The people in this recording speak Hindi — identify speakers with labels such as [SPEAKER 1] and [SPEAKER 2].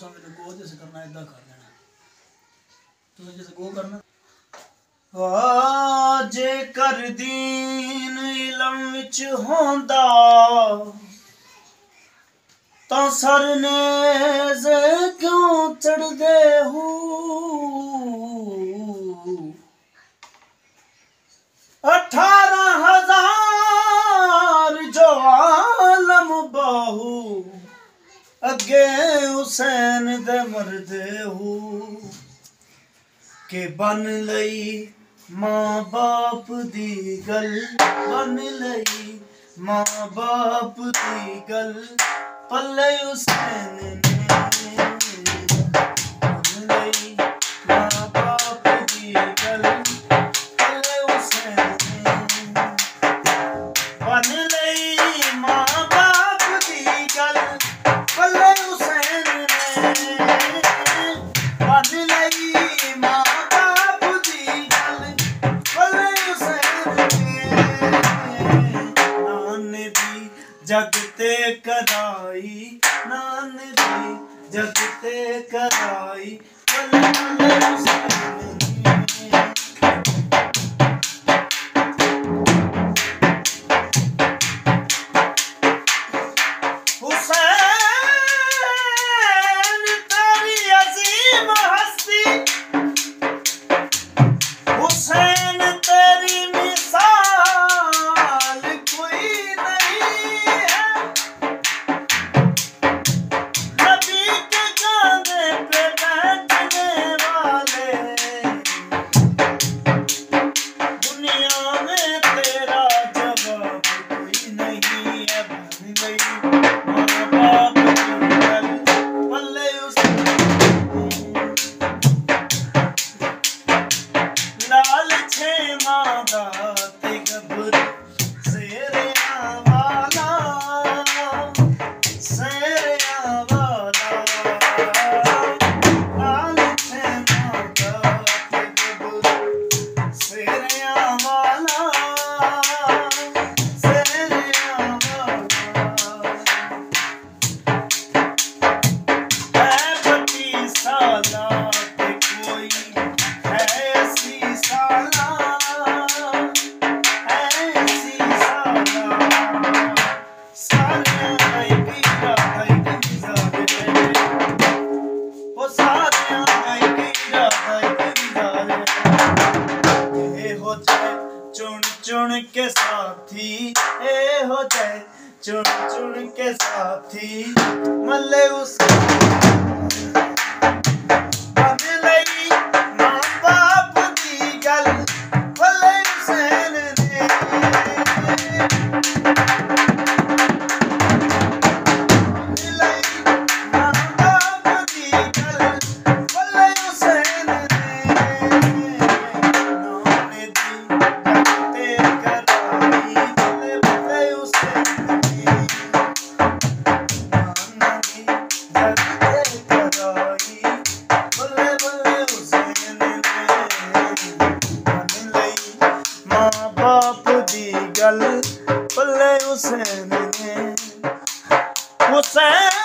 [SPEAKER 1] मैंने गो जैसे करना इदा कर देना तुम जैसे गो करना जे कर दीन इलम विच होंदा तो सरनेज़ क्यों चढ़दे हो 18,000 जो आलम बाहू अगे हुसैन दे मरदे हो के बन लई मां बाप दी गल बन लई मां बाप दी गल पल्ले हुसैन ने बन लई मां बाप दी गल पल्ले हुसैन ने बन लई मां बाप दी गल पल्ले हुसैन ने बन लई मां बाप दी गल पल्ले हुसैन ने नान दी जगते कराई नान दी जगते कराई पल्ले हुसैन चुन चुन के साथी ए हो जाए चुन चुन के साथी मल्ले उस बन लई मां बाप दी गल पल्ले हुसैन ने बन लई मां बाप दी गल पल्ले हुसैन ने पल्ले हुसैन ने हुसैन